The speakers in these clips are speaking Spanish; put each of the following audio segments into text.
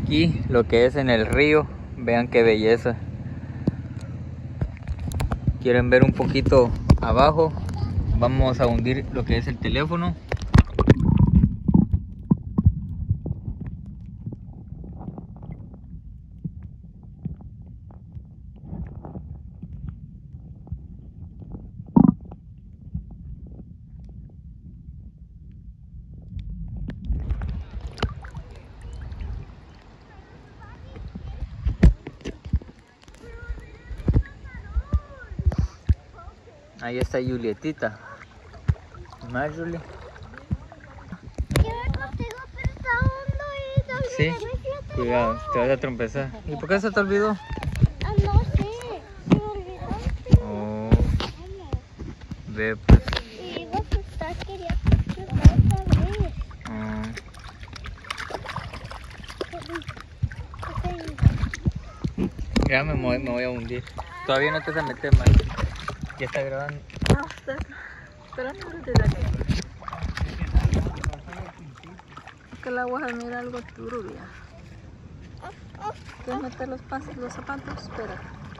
aquí lo que es en el río. Vean qué belleza. ¿Quieren ver un poquito abajo? Vamos a hundir lo que es el teléfono. Ahí está Julietita. ¿Más, Julie? Quiero contigo, pero está hondo y también Sí, me siento cuidado, te vas a trompezar. ¿Y por qué se te olvidó? Ah, no sé, me olvidaste. Oh, Vamos. ve pues. Y iba a asustar, quería asustar otra vez. Oh. Ya me voy a hundir. Todavía no te vas a meter más. Ya está grabando. Ah, espera, no desde aquí. Que el agua se mira algo turbia. ¿Quieres meter los zapatos? Espera.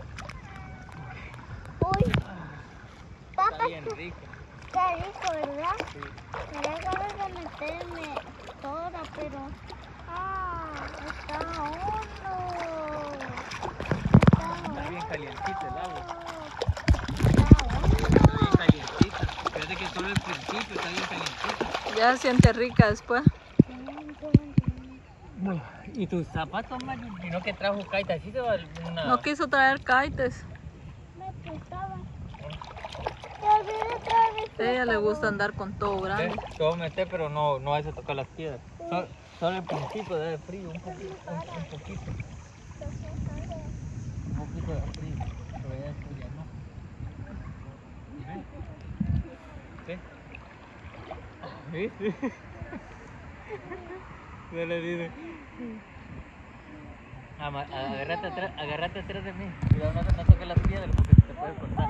Uy, papá, Está bien rico. qué rico, ¿verdad? Sí. Me da ganas de meterme toda, pero... está hondo. Está bien calientito el agua. Está hondo. Está bien calientita. Fíjate que solo el principio está bien calientita. Ya se siente rica después. ¿Y tus zapatos, Mario? ¿Y no que trajo kaita? ¿Sí se va alguna? No quiso traer kites. Me prestaba. Ya viene otra vez. A ella le gusta andar con todo grande. Te voy a meter, pero no vas a tocar las piedras. Solo el principio de frío, un poquito. Un poquito de frío. Pero ya después ya no. ¿Ves? ¿Viste? Ya le dice. Agárrate atrás de mí. Cuidado, no toques las piedras porque te puedes cortar.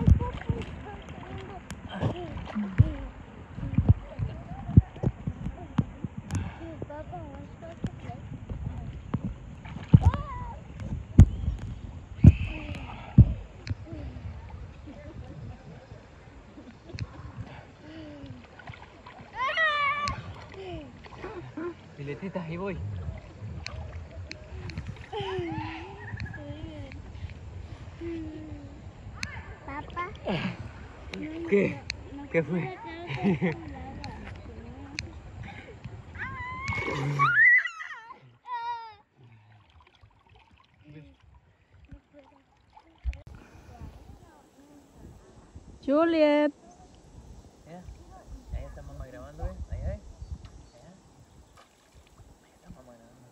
Julietita, ahí voy. Papá. ¿Qué? ¿Qué fue? Juliet. Ahí está mamá grabando, ¿eh? Ahí está mamá grabando.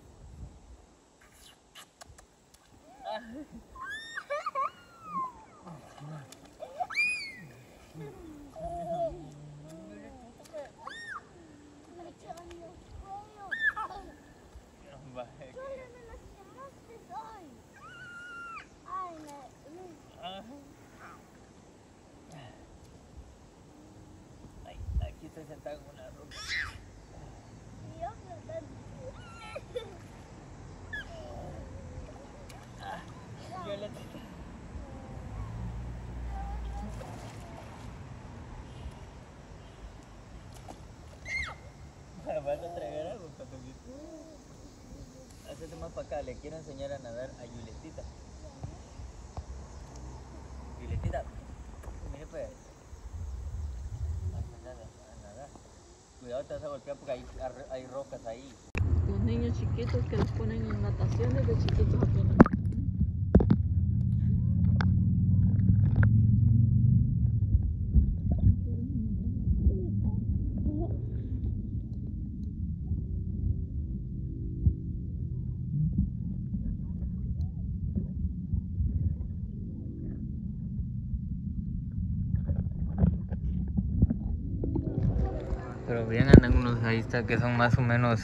Ay, aquí estoy sentado en una roca. Violetita. Vas a tragar algo, Patoquito. Hacete más para acá, le quiero enseñar a nadar a Julietita. Julietita, mire pues. A nadar. Cuidado, te vas a golpear porque hay rocas ahí. Los niños chiquitos que los ponen en natación desde chiquitos aprenden. Pero bien andan unos ahí está que son más o menos.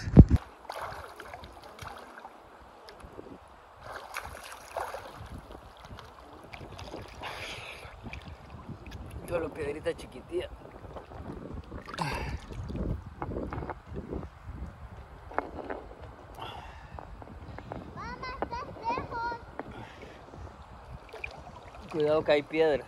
Solo piedrita chiquitilla. Cuidado que hay piedras.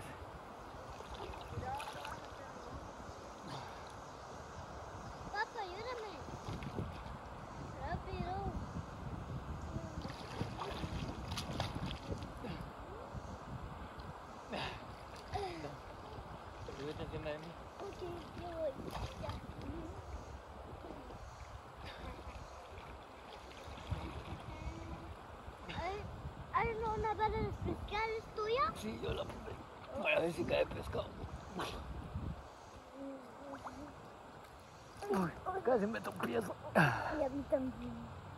Papá, ayúdame. Rápido. Súbete encima de mí. Ok, yo voy. Ya. ¿Hay una vara de pescar es tuya? Sí, yo la compré. Para ver si cae pescado. Uy, casi me tropiezo. Y a mí también.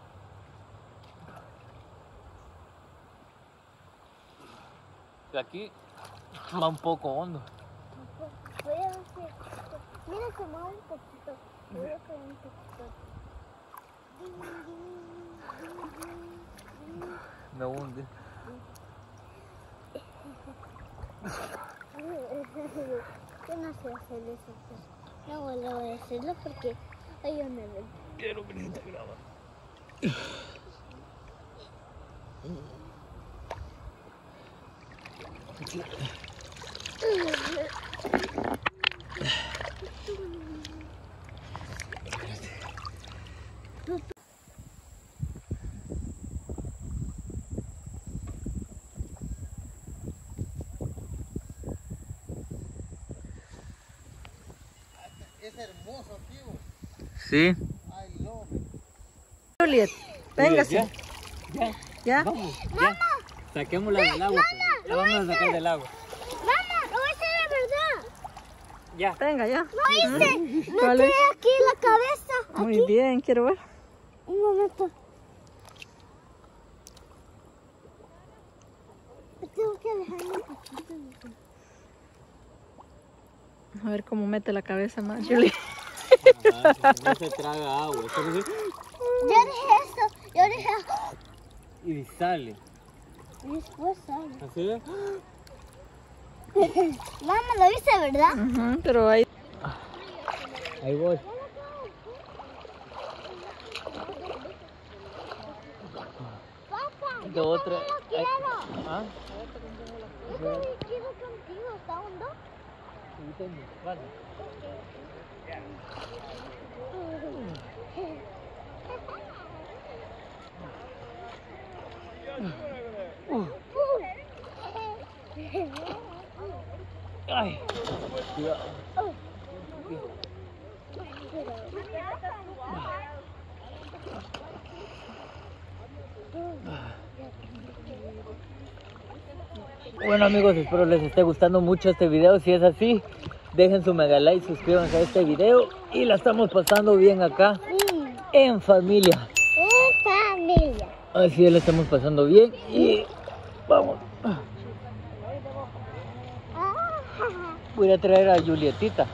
Aquí va un poco hondo. Voy a ver si... Mira, se mueve un poquito. Voy a caer un poquito. Me hunde. Yo no sé hacer eso. Pues. No voy a hacerlo porque ellos me ven. Quiero que ni te graba. Es hermoso, tío. Sí. I love it. Juliet, véngase. Ya. ¿Ya? Vamos, ya. Saquémosla del agua. Pues. La vamos a sacar del agua. Mamá, no voy a decir la verdad. Ya. Venga, ya. No hice. Me ¿Cuál trae es? aquí la cabeza. Muy bien, quiero ver. Un momento. Tengo que alejarme un poquito. A ver cómo mete la cabeza más, Julie. No se traga agua. Yo dije esto. Yo dije... Y sale. Y después sale. ¿Así es? Mamá, lo hice, ¿verdad? Ajá, pero ahí... Ahí voy. Papá, De otra. no quiero. ¿Ah? Yo también quiero contigo. ¿Está hondo? Vale. Ay. Cuidado. Bueno amigos, espero les esté gustando mucho este video. Si es así, dejen su mega like, suscríbanse a este video y la estamos pasando bien acá en familia. En familia. Así la estamos pasando bien y vamos. Voy a traer a Julietita.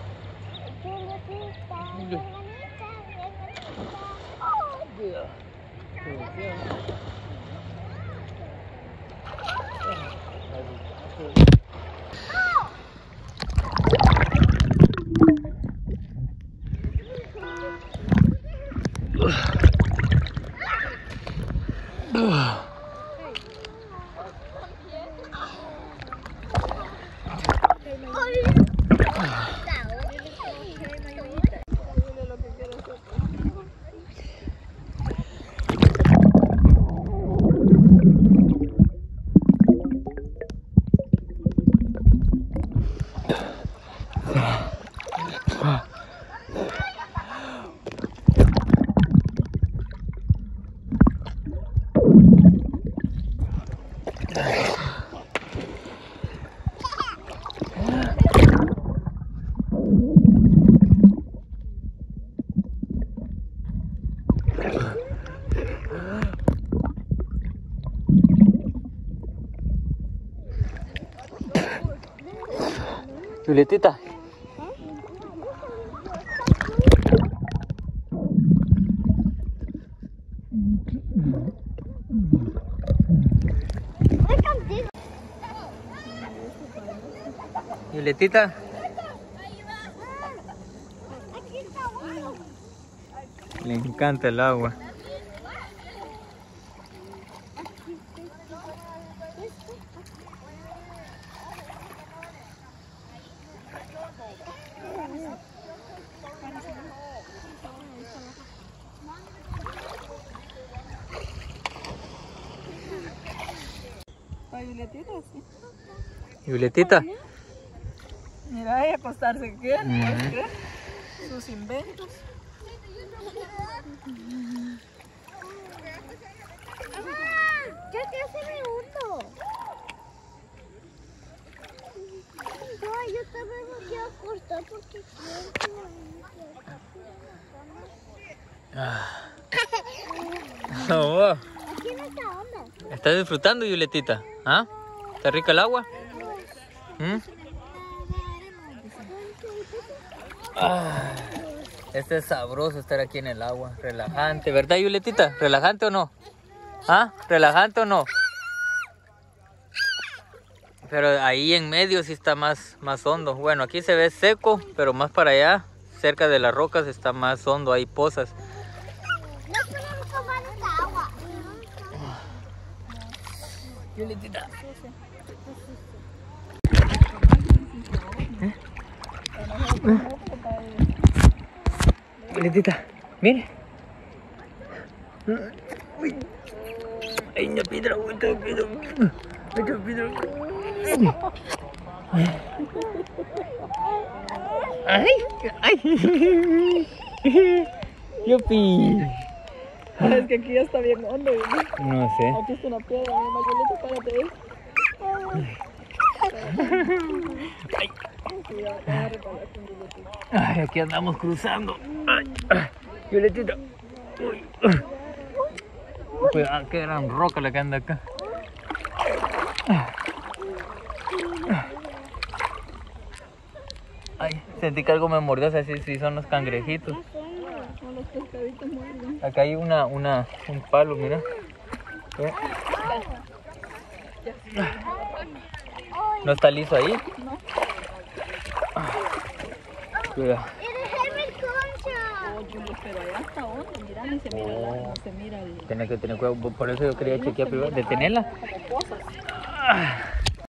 Cuidado. Julietita. Julietita. Le encanta el agua. Violetita, sí. Violetita. Mira, ella acostarse quiere, ¿puedes creer? Sus inventos. Ya casi me hundo. No, yo también me quiero acostar porque quiero. Oh, Aquí en esta onda. ¿estás disfrutando, Violetita? ¿Ah? ¿Está rica el agua? ¿Mm? Ah, este es sabroso estar aquí en el agua, relajante, ¿verdad, Violetita? ¿Relajante o no? ¿Ah? ¿Relajante o no? Pero ahí en medio sí está más hondo. Bueno, aquí se ve seco, pero más para allá, cerca de las rocas, está más hondo, hay pozas. No podemos tomar esta agua. Violetita. Violetita, mire. Uy. Hay una piedra, otra piedra. Otra piedra. Ay, ay. Yupi. Es que aquí ya está bien hondo, ¿verdad? No sé. Aquí está una piedra, mi Margarita, párate ahí. Cuidado, te vas a recalar con Violetita. Ay, aquí andamos cruzando. Ay, ay. Violetita. Uy. Cuidado, qué gran roca la que anda acá. Ay, sentí que algo me mordió, o sea, sí son los cangrejitos. Son los pescaditos muerden. Acá hay un palo, mira. ¿No está liso ahí? No. Cuidado. ¡Eres el concha! Oh, Julio, pero allá está hondo, mira, ni se mira, no se mira el... Tienes que tener cuidado, por eso yo quería chequear primero, detenerla. Como pozas. Ah.